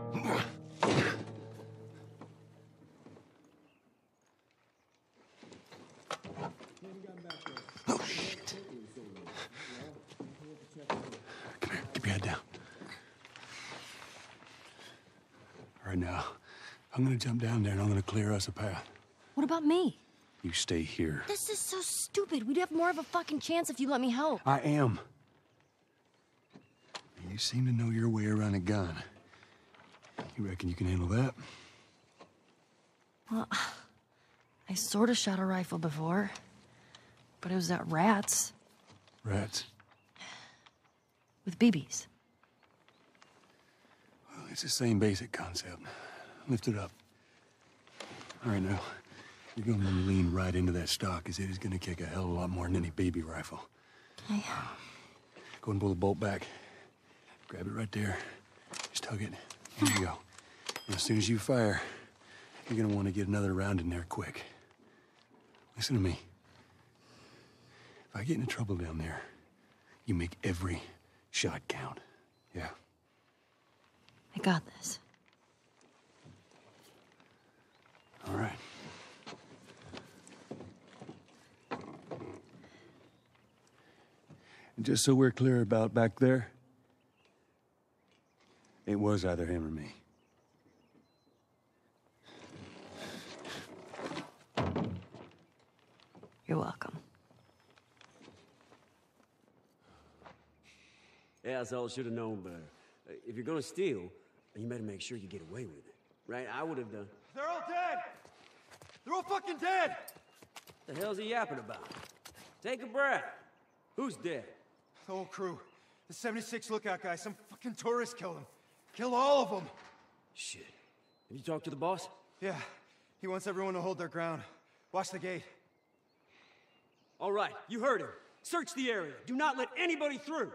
Oh, shit. Come here, keep your head down. All right, now, I'm gonna jump down there and I'm gonna clear us a path. What about me? You stay here. This is so stupid. We'd have more of a fucking chance if you let me help. I am. You seem to know your way around a gun. You reckon you can handle that? Well, I sort of shot a rifle before, but it was at rats Rats? with BBs. Well, it's the same basic concept. Lift it up. All right, now, you're going to lean right into that stock, as it is going to kick a hell of a lot more than any BB rifle. Okay. Go and pull the bolt back. Grab it right there. Just tug it. There you go. And as soon as you fire, you're going to want to get another round in there quick. Listen to me. If I get into trouble down there, you make every shot count. Yeah? I got this. All right. And just so we're clear about back there, it was either him or me. You're welcome. Yeah, that's all I should have known better. If you're gonna steal, you better make sure you get away with it. Right? I would have done. They're all dead! They're all fucking dead! The hell's he yapping about? Take a breath. Who's dead? The whole crew. The 76 lookout guy, some fucking tourist killed him. Kill all of them! Shit. Have you talked to the boss? Yeah, he wants everyone to hold their ground. Watch the gate. All right, you heard him. Search the area. Do not let anybody through.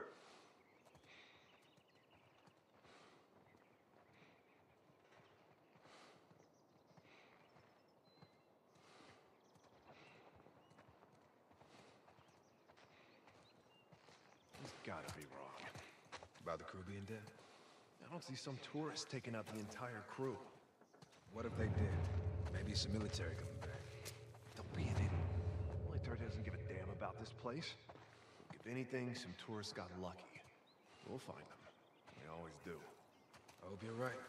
He's gotta be wrong. About the crew being dead? I don't see some tourists taking out the entire crew. What if they did? Maybe some military coming back. Don't be an idiot. Military doesn't give a damn about this place. If anything, some tourists got lucky. We'll find them. We always do. I hope you're right.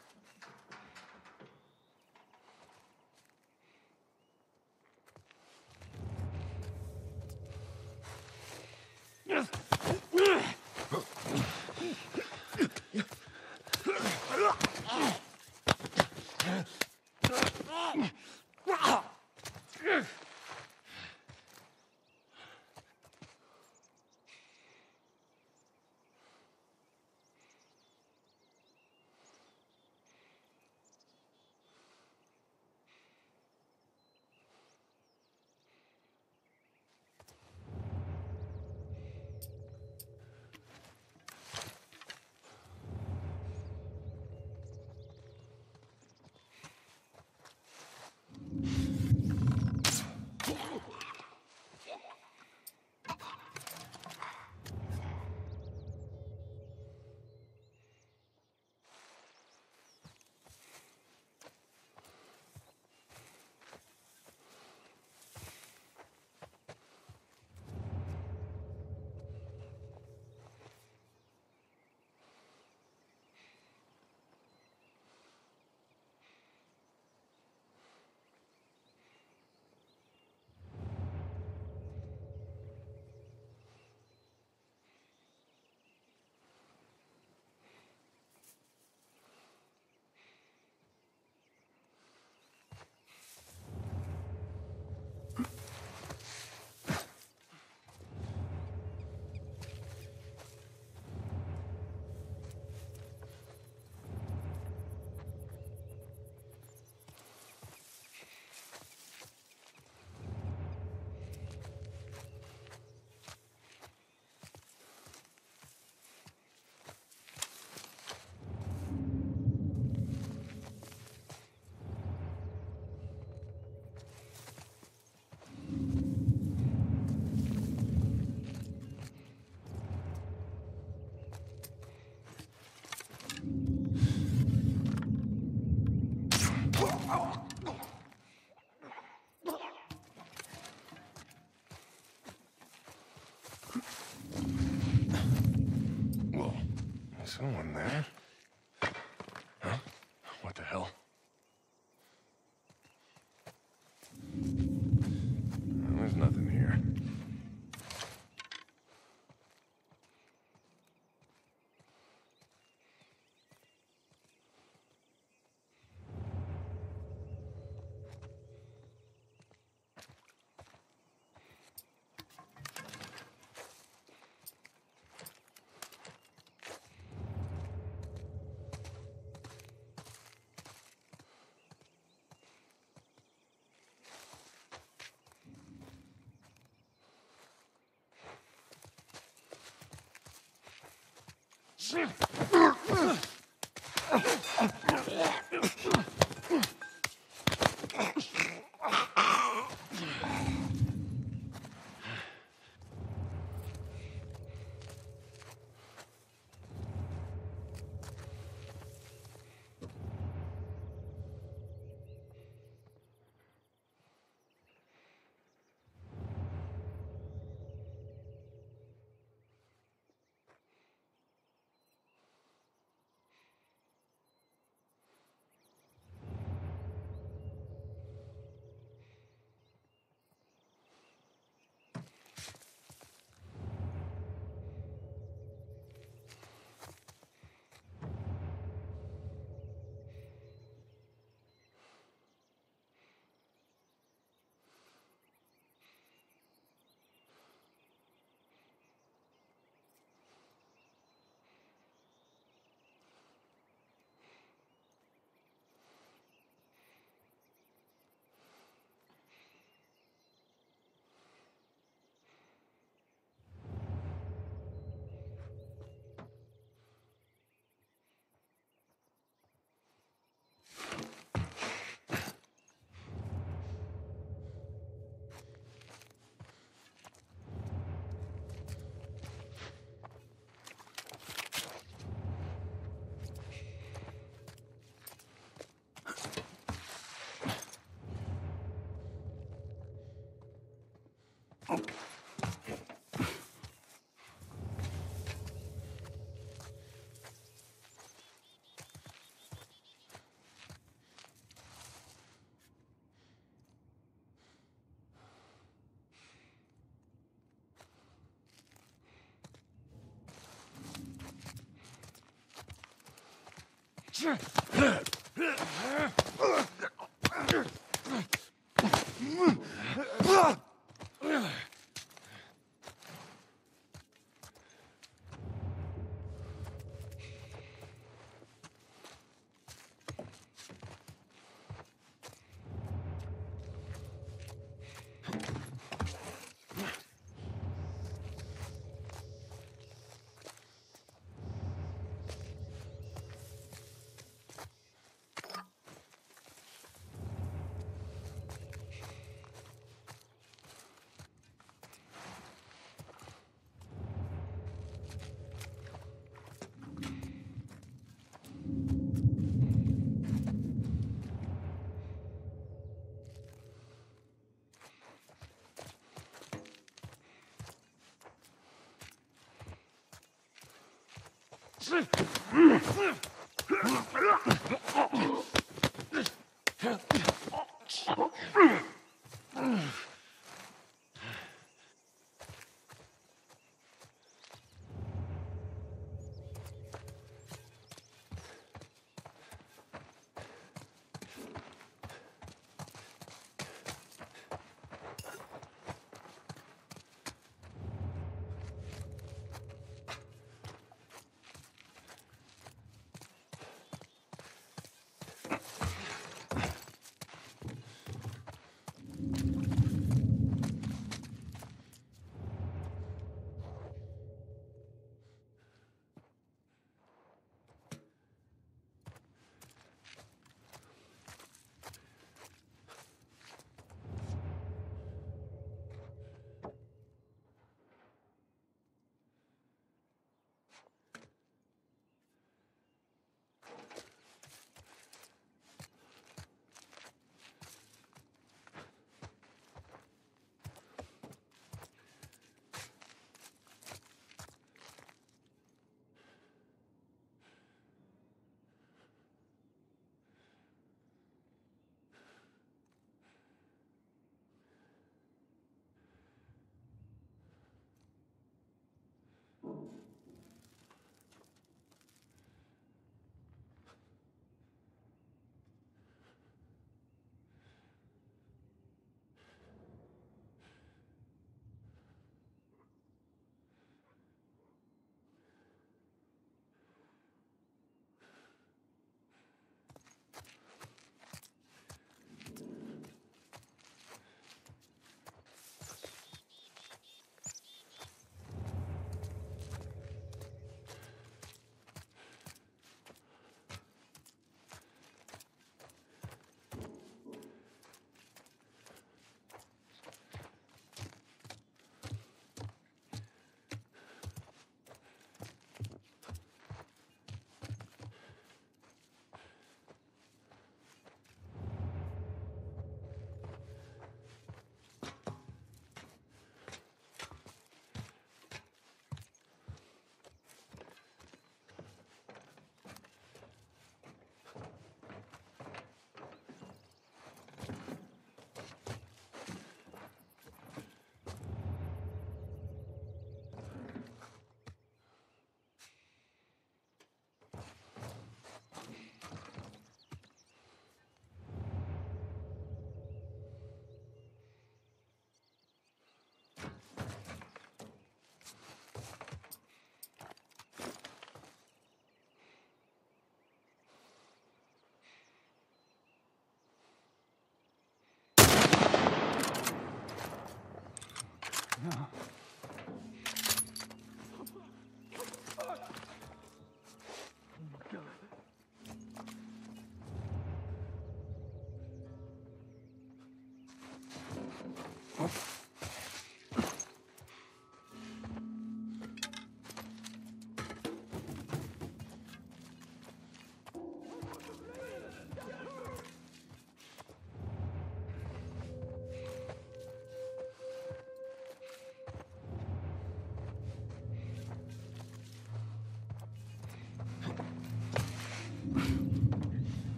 Whoa. There's someone there. Huh? What the hell? There's nothing here.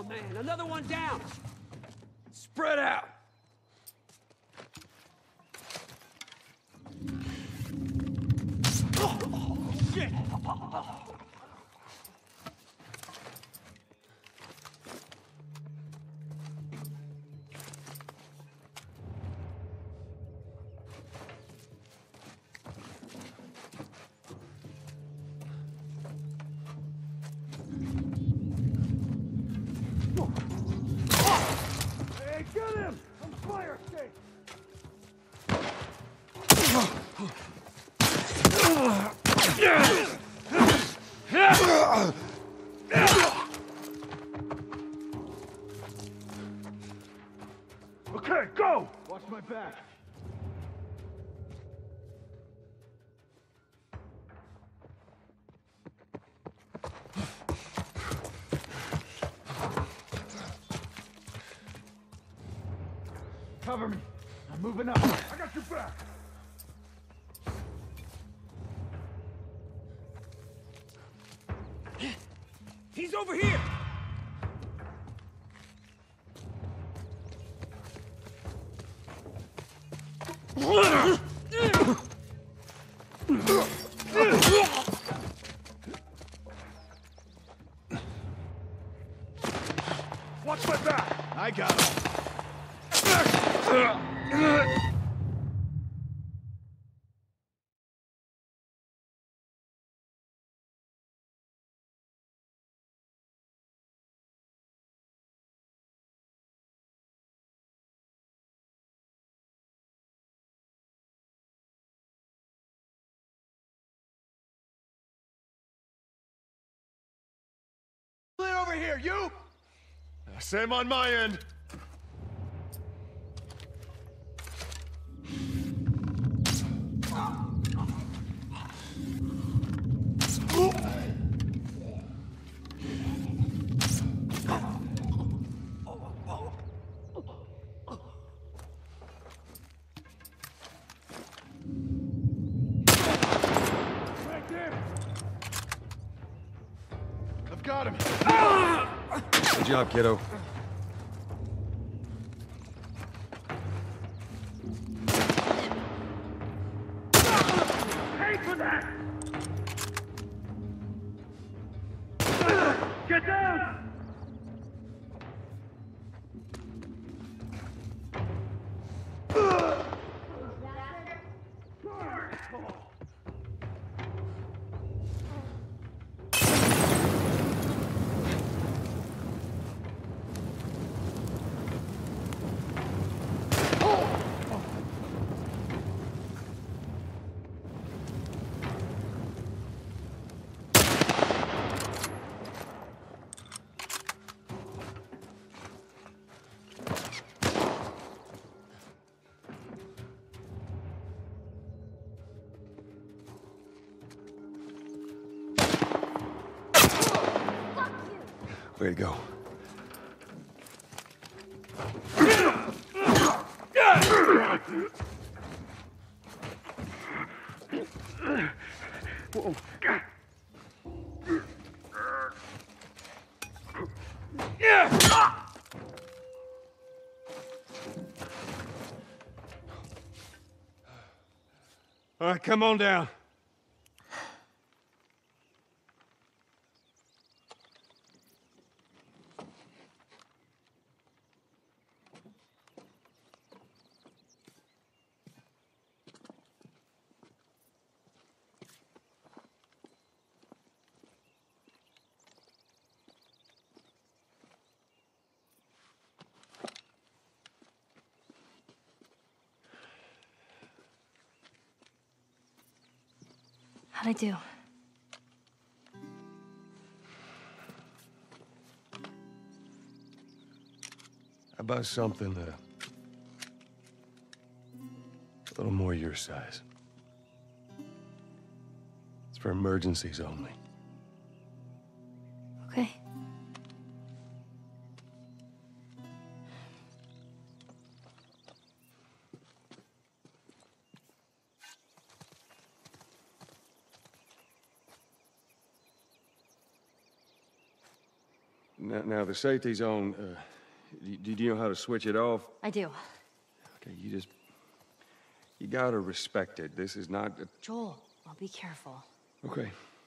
Oh, man, another one down! Spread out! Shit! Hey, get him! I'm fire escape! Okay, go! Watch my back. Cover me. I'm moving up. I got your back. He's over here! Watch my back. I got him. Over here, you! Same on my end. Right there. I've got him. Good job, kiddo. Pay for that! Get down! Way to go. Whoa. All right, come on down. How'd I do? How about something a little more your size? It's for emergencies only. Okay. Now the safety's on. Do you know how to switch it off? I do. Okay, you gotta respect it. This is not... Joel, I'll be careful. Okay.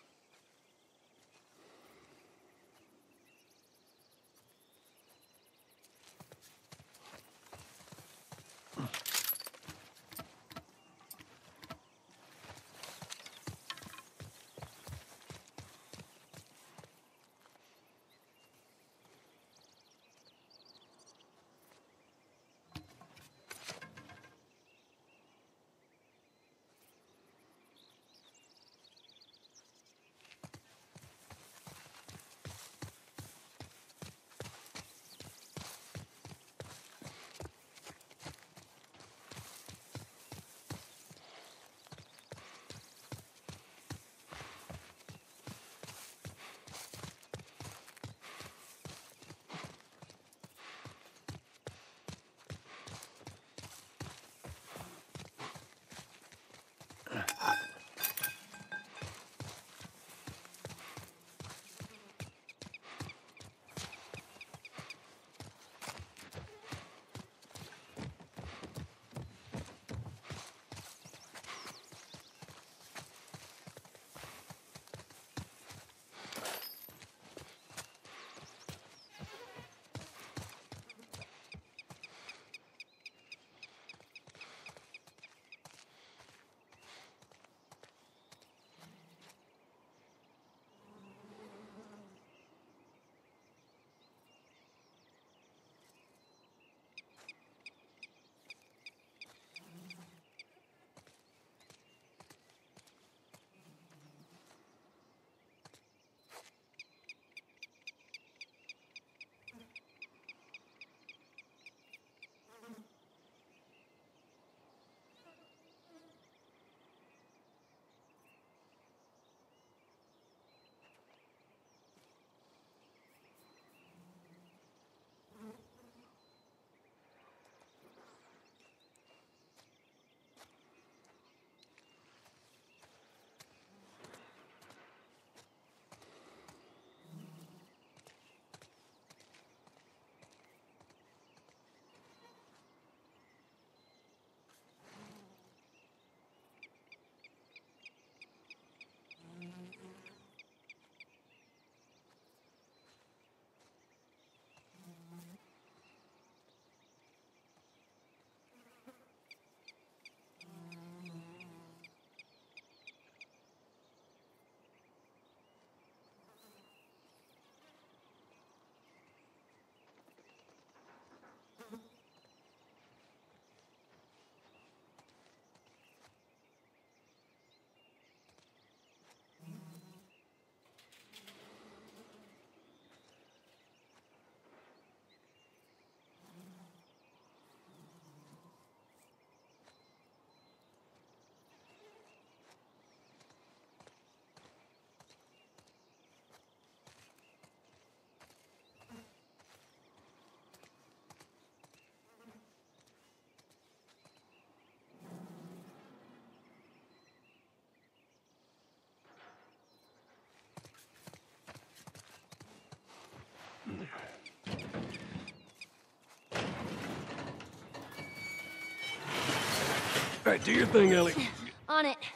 All right, do your thing, Ellie. On it.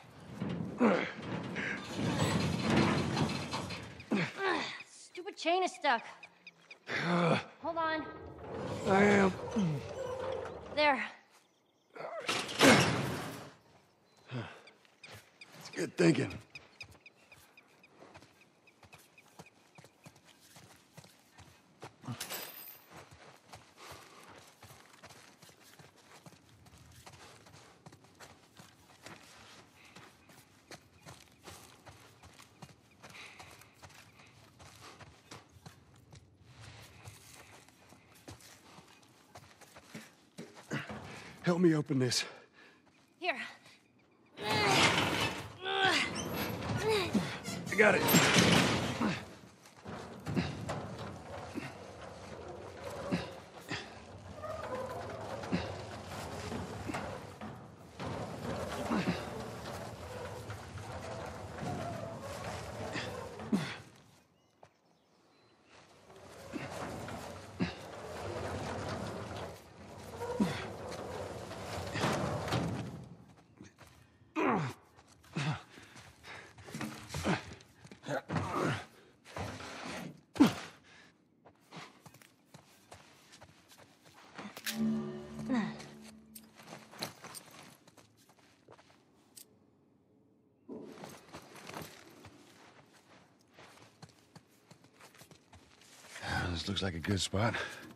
Stupid chain is stuck. Hold on. I am. There. It's good thinking. Help me open this. Here. I got it. this looks like a good spot.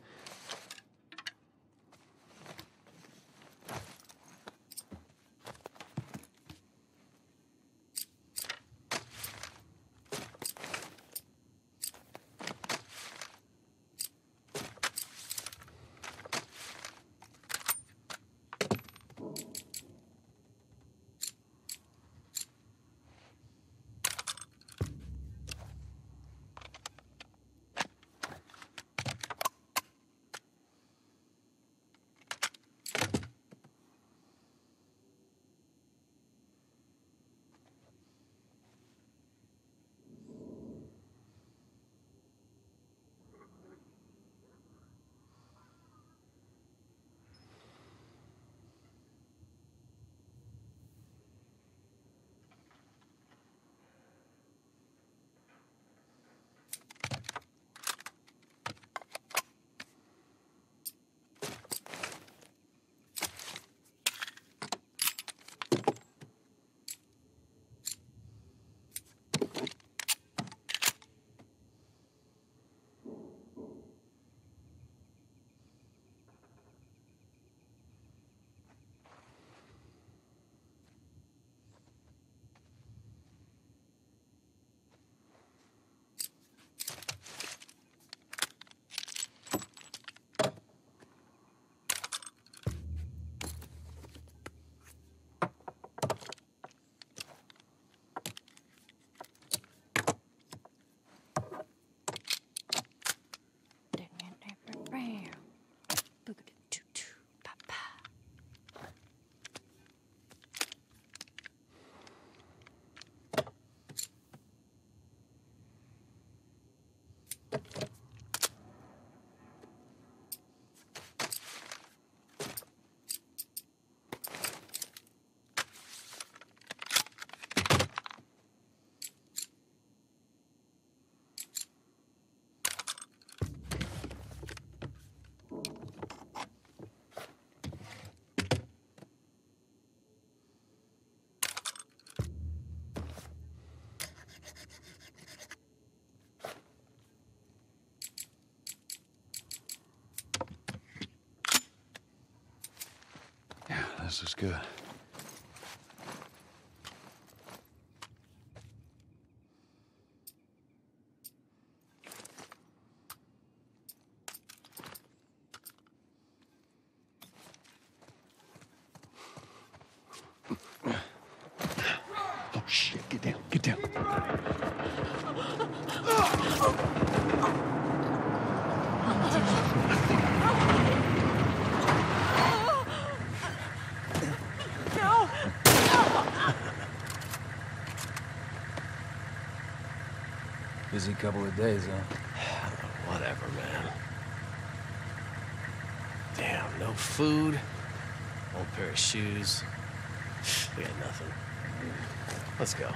This is good. Oh shit, get down, get down. Busy couple of days, huh? Whatever, man. Damn, no food, old pair of shoes. We got nothing. Let's go.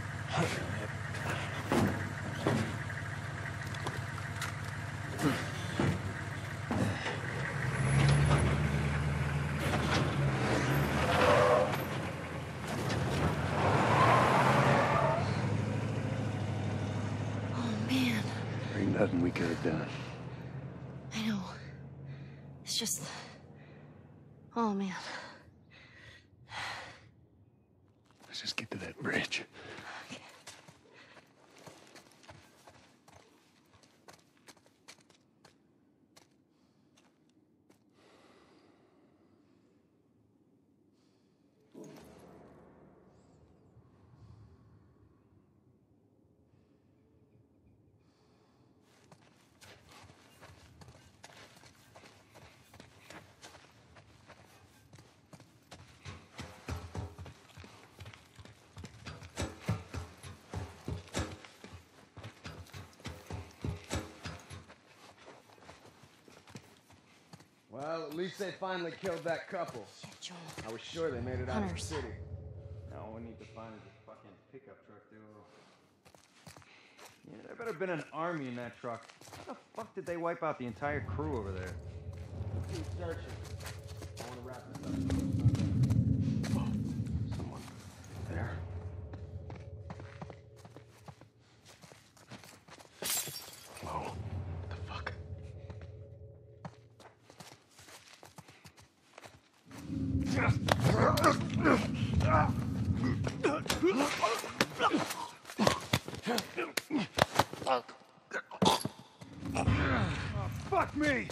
Nothing we could have done. I know. It's just... Oh, man. Let's just get to that bridge. Okay. Well, at least they finally killed that couple. Yeah, Joel. I was sure they made it out of the Hunters. city. Now all we need to find is a fucking pickup truck, dude. Yeah, there better been an army in that truck. How the fuck did they wipe out the entire crew over there? Keep searching. I want to wrap this up. Someone there. Whoa. What the fuck? Fuck me!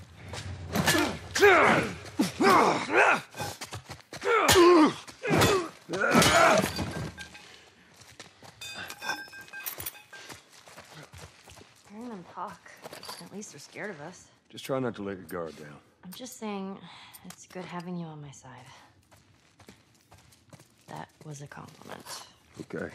Hearing them talk. At least they're scared of us. Just try not to let your guard down. I'm just saying, it's good having you on my side. That was a compliment. Okay.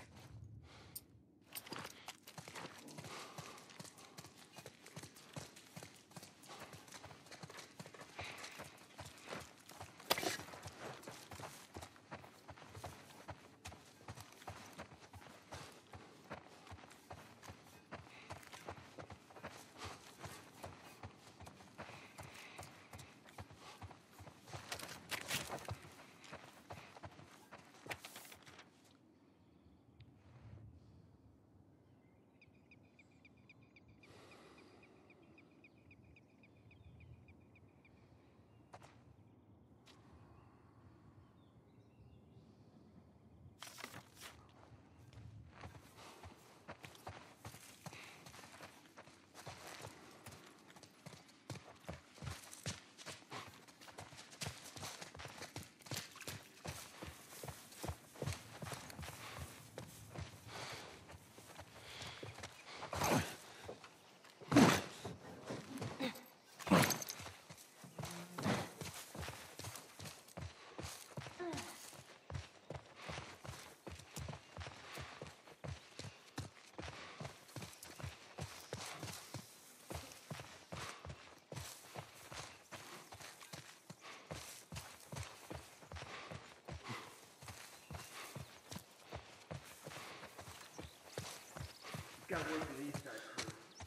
Gotta wait for these guys to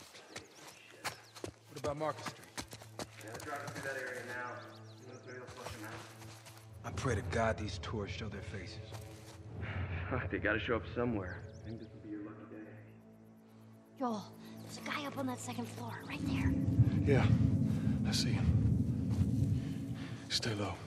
What about Market Street? Yeah, they're driving through that area now. Maybe they'll flush them out. I pray to God these tourists show their faces. They gotta show up somewhere. I think this will be your lucky day. Joel, there's a guy up on that second floor, right there. Yeah, I see him. Stay low.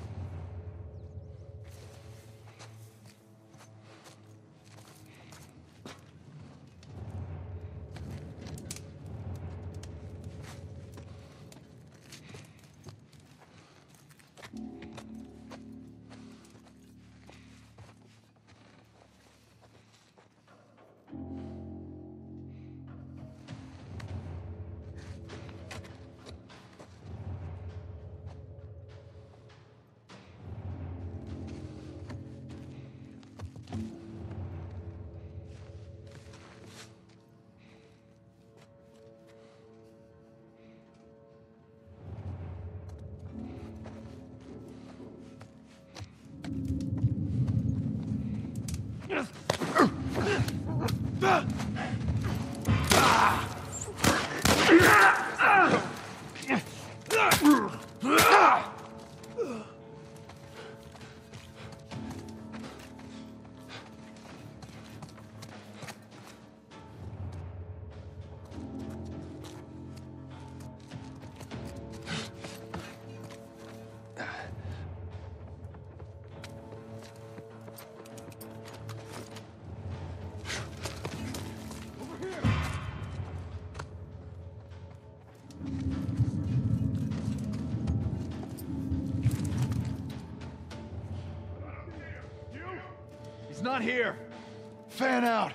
He's not here. Fan out.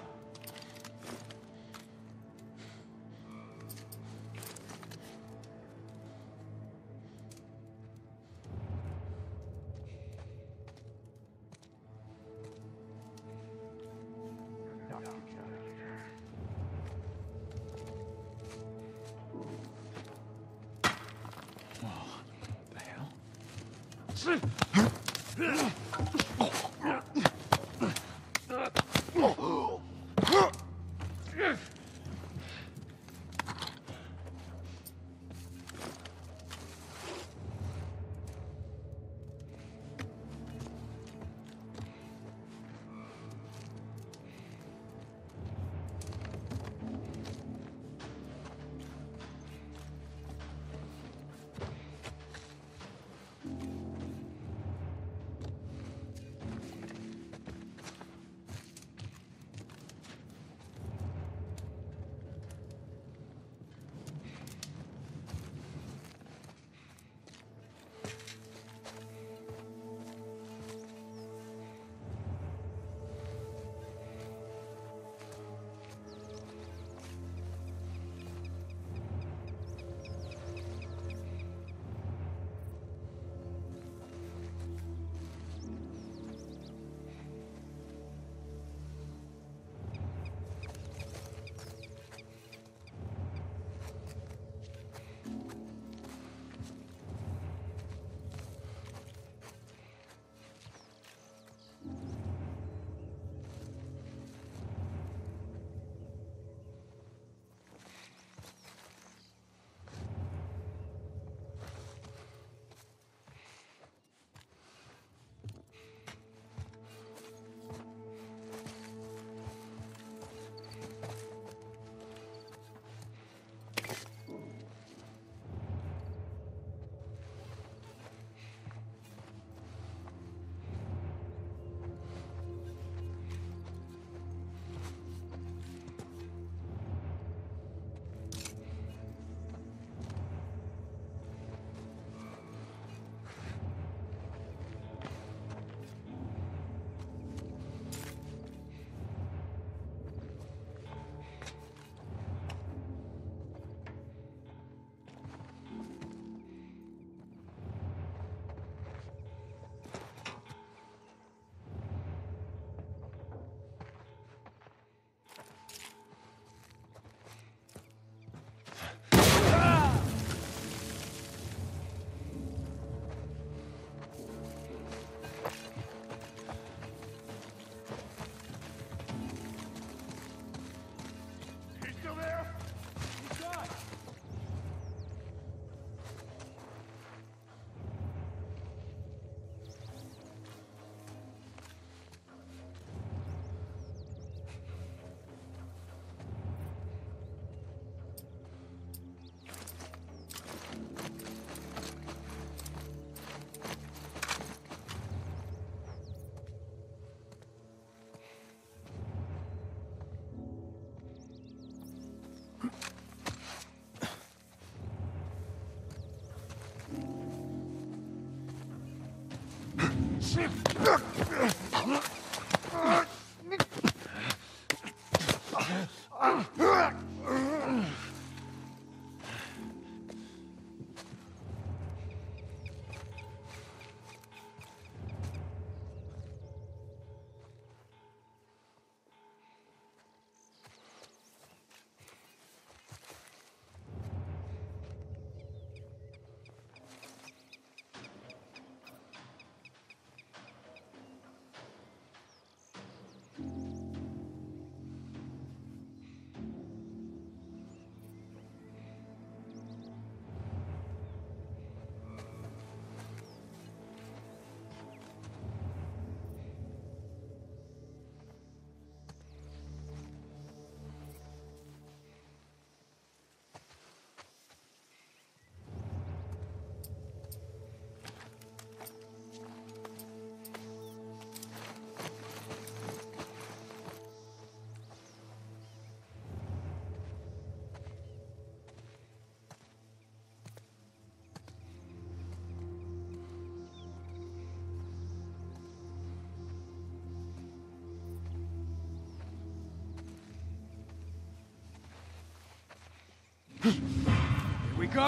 Here we go!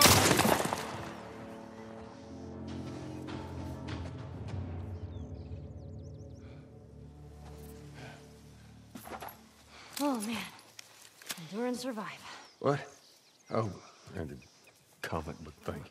Oh, man. Endure and survive. What? Oh, and the comic book thing.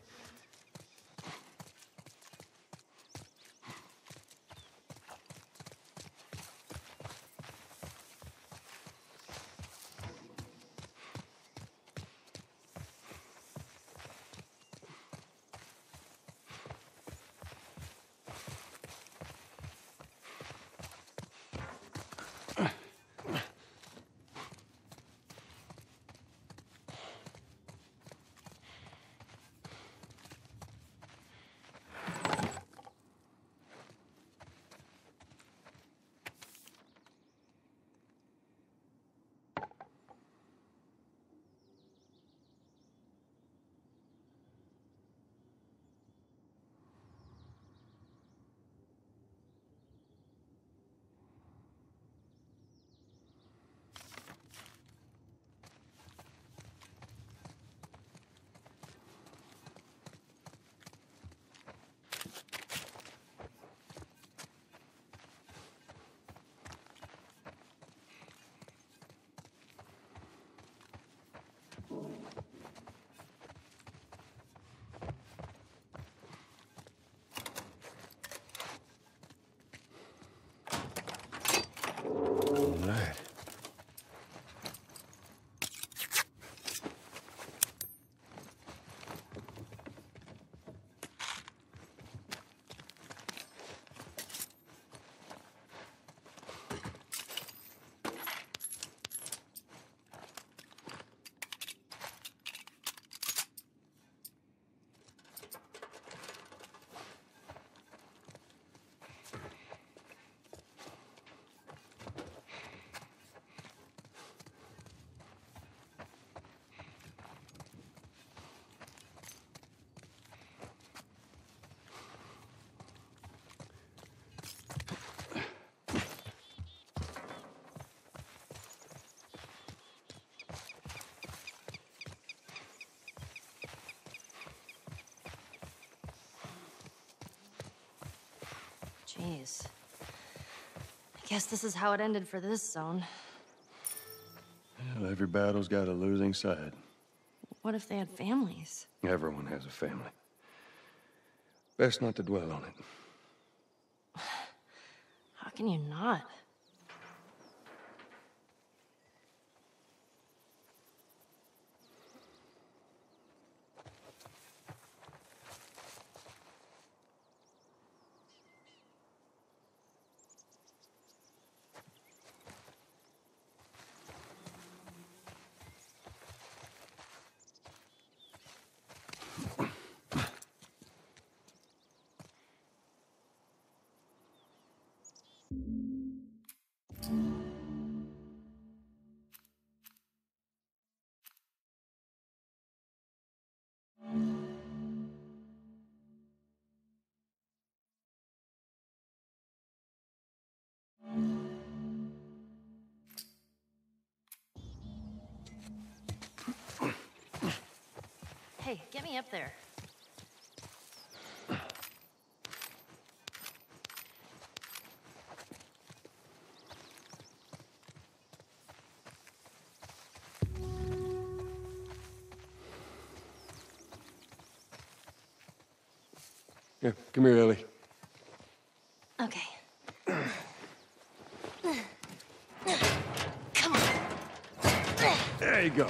All right. Jeez. I guess this is how it ended for this zone. Well, every battle's got a losing side. What if they had families? Everyone has a family. Best not to dwell on it. How can you not? Hey, get me up there. Yeah, come here, Ellie. Okay. Come on. There you go.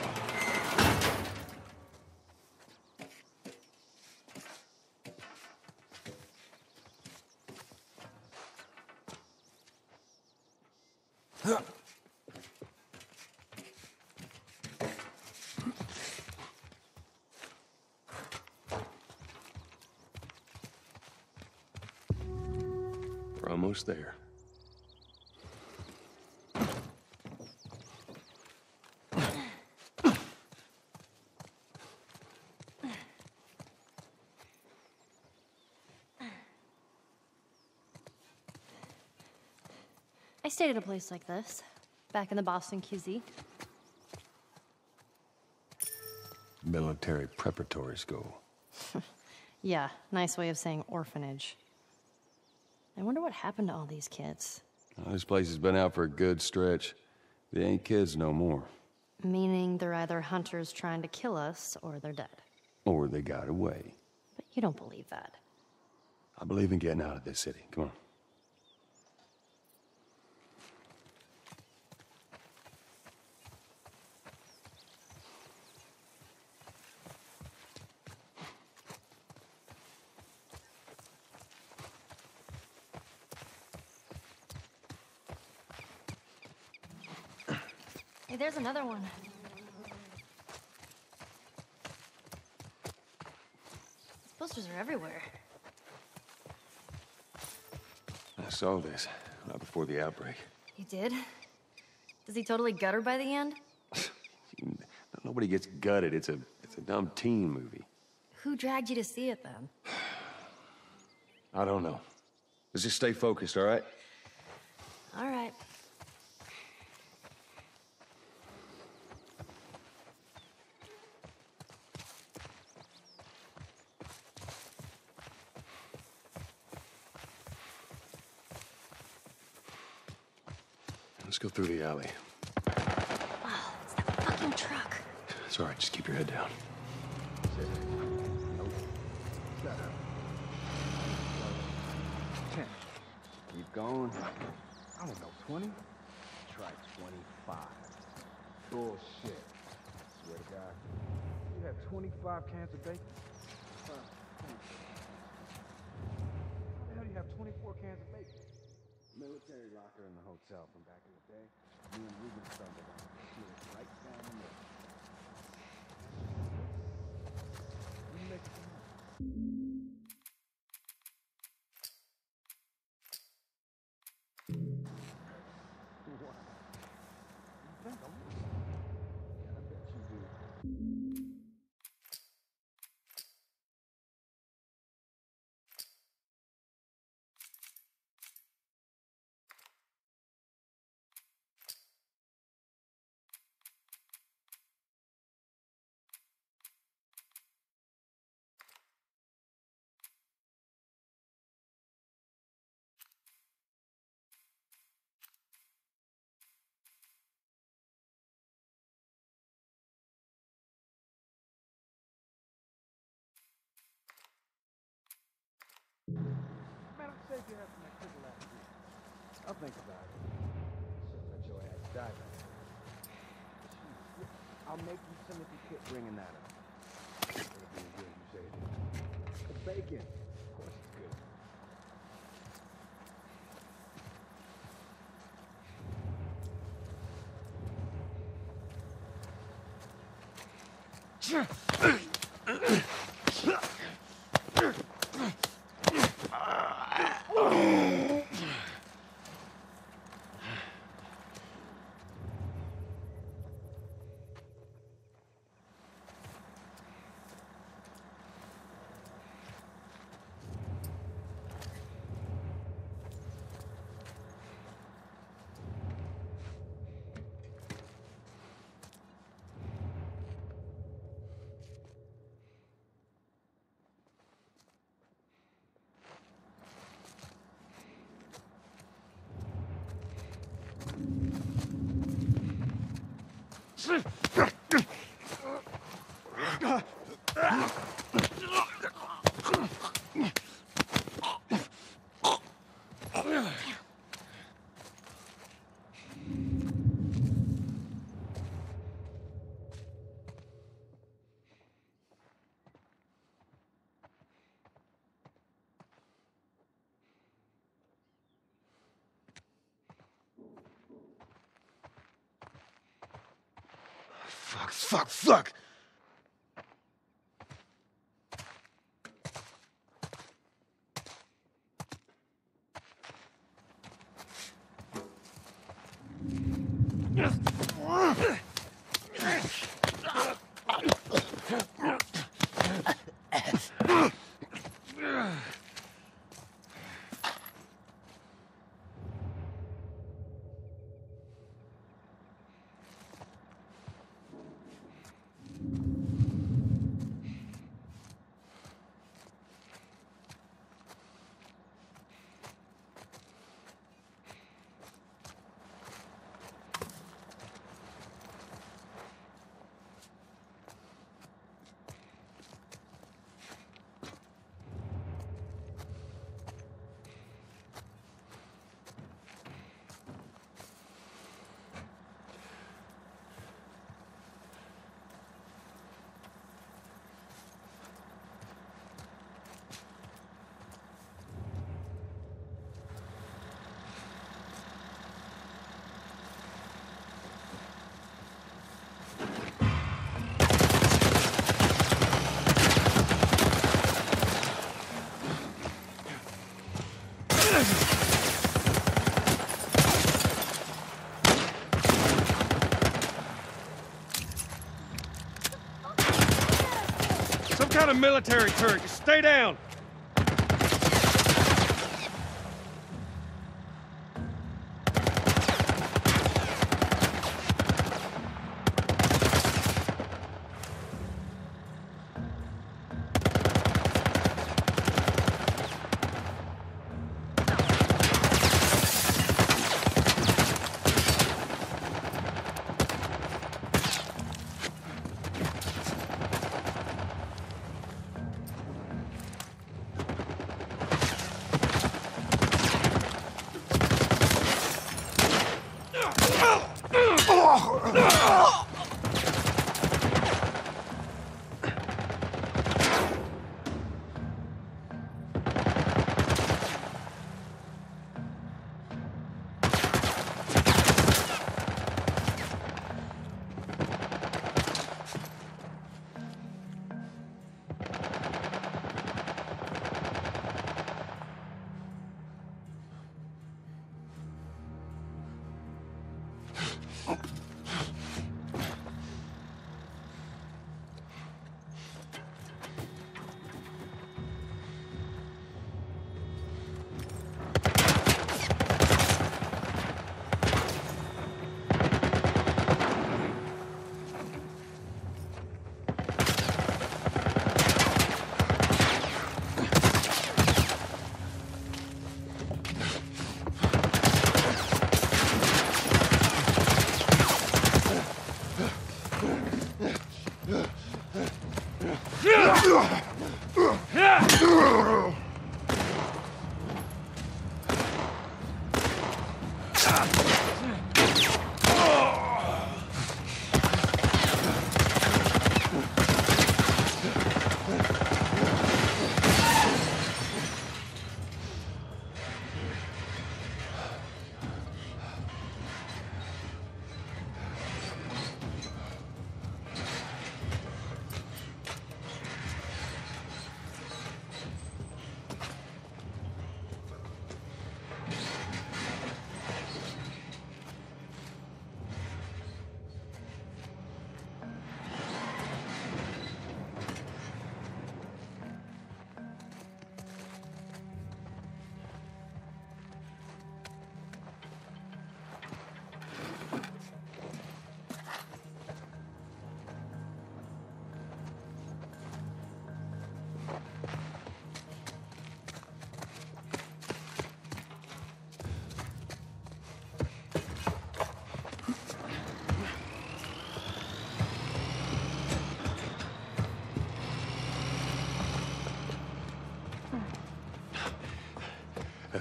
We're almost there. I stayed at a place like this, back in the Boston QZ. Military preparatory school. Yeah, nice way of saying orphanage. I wonder what happened to all these kids. Well, this place has been out for a good stretch. They ain't kids no more. Meaning they're either hunters trying to kill us, or they're dead. Or they got away. But you don't believe that. I believe in getting out of this city. Come on. Hey, there's another one. These posters are everywhere. I saw this right before the outbreak. You did? Does he totally gut her by the end? Nobody gets gutted. It's a dumb teen movie. Who dragged you to see it then? I don't know. Let's just stay focused, all right? All right. Let's go through the alley. Oh, it's that fucking truck. It's all right. Just keep your head down. Keep going. I don't know, 20? Try 25. Bullshit. Swear to God. You have 25 cans of bacon? How the hell do you have 24 cans of bacon? Military locker in the hotel from back in the day. Me and Ruben stumbled on it. She was right down the middle. You make it come on. Man, I'm safe you have some activity last week. I'll think about it. Should let your ass die back. I'll make you some if you quit bringing that up. It'll be good, you say it is. The bacon. Of course it's good. Fuck! Some kind of military turret. Just stay down.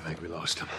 think we lost him.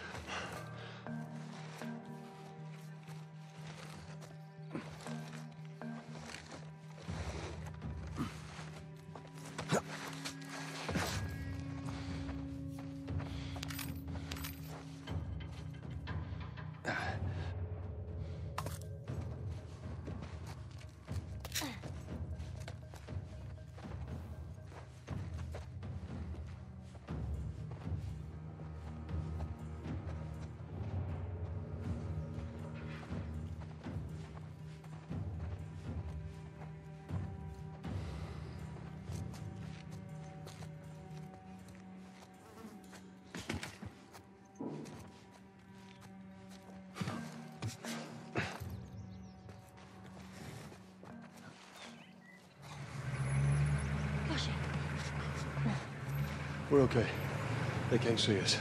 We're okay. They can't see us.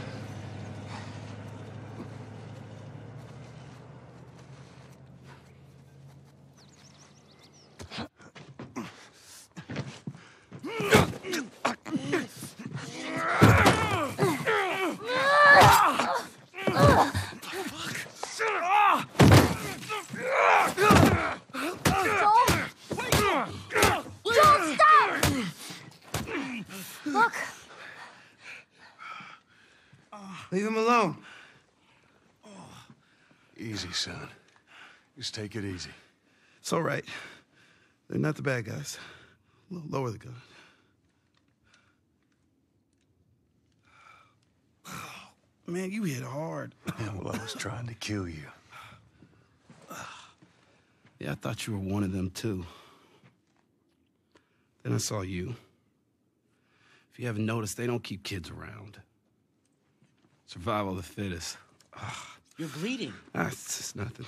Leave him alone. Easy, son. Just take it easy. It's all right. They're not the bad guys. Lower the gun. Man, you hit hard. Yeah, well, I was trying to kill you. Yeah, I thought you were one of them, too. Then I saw you. If you haven't noticed, they don't keep kids around. Survival of the fittest. You're bleeding. It's just nothing.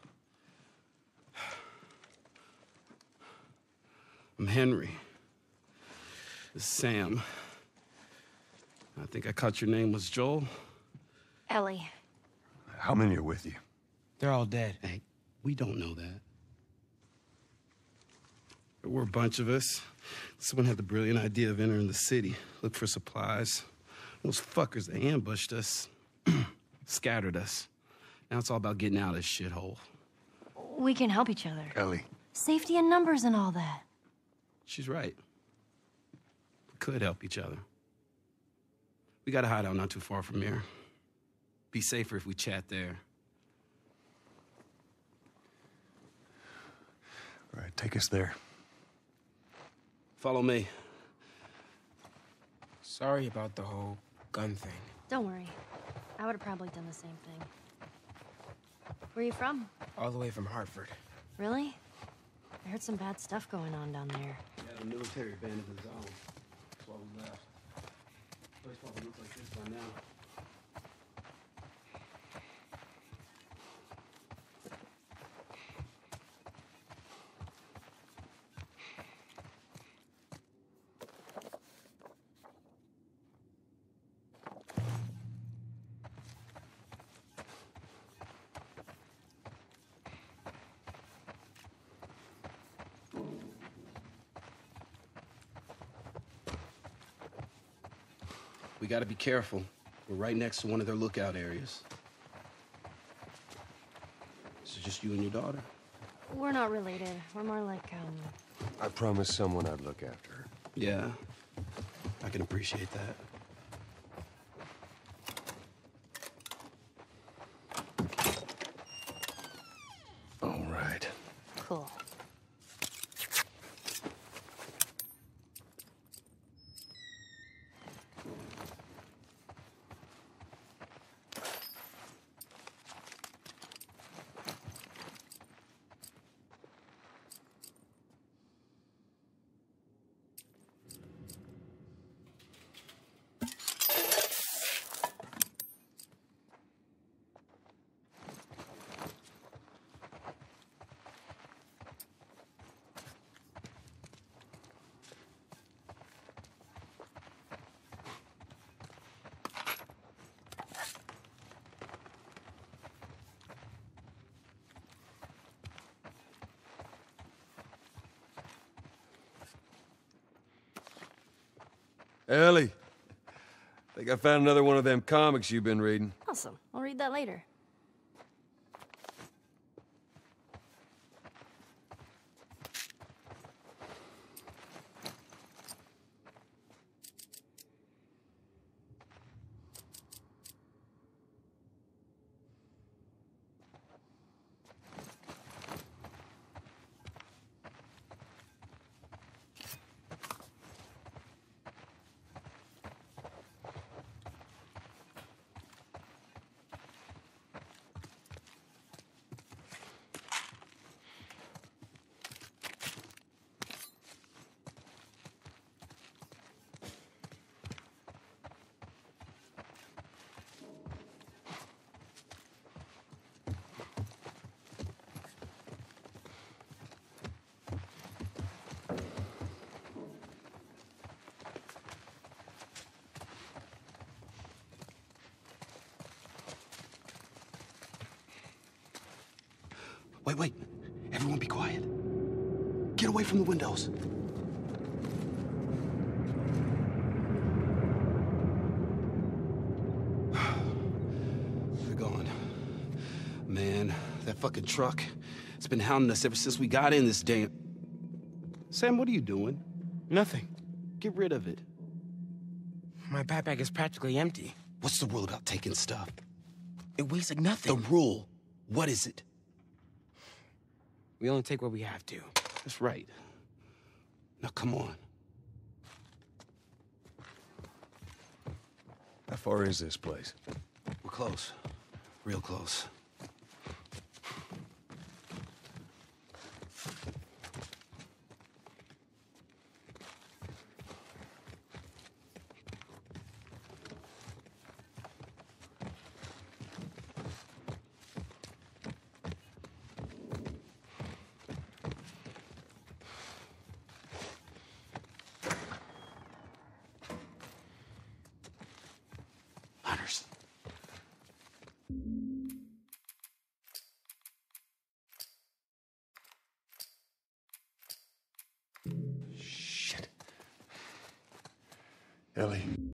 I'm Henry. This is Sam. I think I caught your name was Joel. Ellie. How many are with you? They're all dead. Hey, we don't know that. There were a bunch of us. Someone had the brilliant idea of entering the city, look for supplies. Those fuckers, they ambushed us, scattered us. Now it's all about getting out of this shithole. We can help each other. Ellie. Safety in numbers and all that. She's right. We could help each other. We got a hideout not too far from here. Be safer if we chat there. All right, take us there. Follow me. Sorry about the whole gun thing. Don't worry. I would have probably done the same thing. Where are you from? All the way from Hartford. Really? I heard some bad stuff going on down there. Yeah, the military abandoned the zone. That's why we left. Place probably looks like this by now. We gotta be careful. We're right next to one of their lookout areas. This is just you and your daughter? We're not related. We're more like, I promised someone I'd look after her. Yeah, I can appreciate that. All right. cool. Ellie, Think I found another one of them comics you've been reading. Awesome. I'll read that later. Wait. Everyone be quiet. Get away from the windows. They're gone. Man, that fucking truck, it's been hounding us ever since we got in this damn... Sam, what are you doing? Nothing. Get rid of it. My backpack is practically empty. What's the rule about taking stuff? It weighs like nothing. The rule. What is it? We only take what we have to. That's right. Now, come on. How far is this place? We're close. Real close. Hunters. Shit. Ellie.